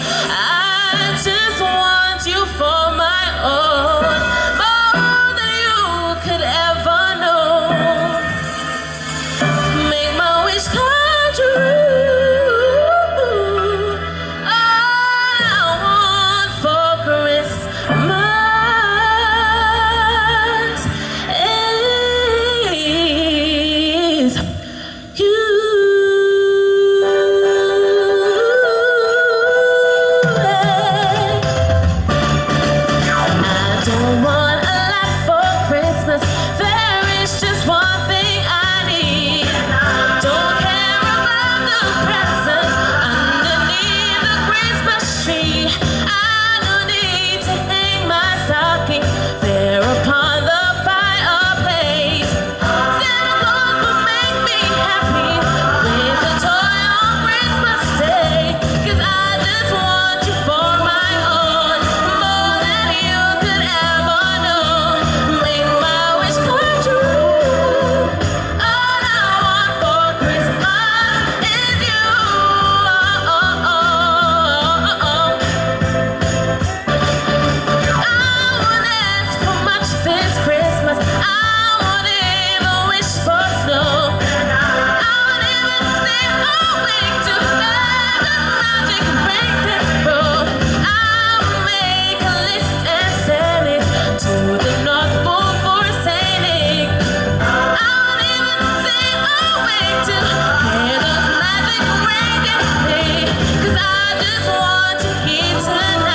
I just want you for my own, more than you could ever know. Make my wish come true. All I want for Christmas is you. Don't want a lot for Christmas. There is just one thing I need. Don't care about the presents underneath the Christmas tree. I don't need to hang my stocking there upon the fireplace. Santa Claus will make me happy with a toy on Christmas Day. 'Cause I just want you for my own, more than you could ever know. Make my wish come true. All I want for Christmas is you. I won't ask for much this Christmas. I won't even wish for snow. I won't even say wait to have the magic break this road. I'll make a list and send it to the North Pole for sailing. I won't even say wait to hear those magic break and play. 'Cause I just want you here tonight.